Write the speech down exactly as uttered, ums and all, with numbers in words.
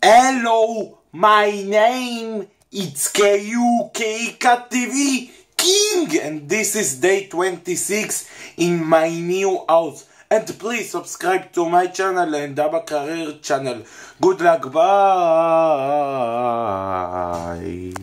Hello, my name is K U K Cat T V King, and this is day twenty-six in my new house. And please subscribe to my channel and Abba Career channel. Good luck, bye.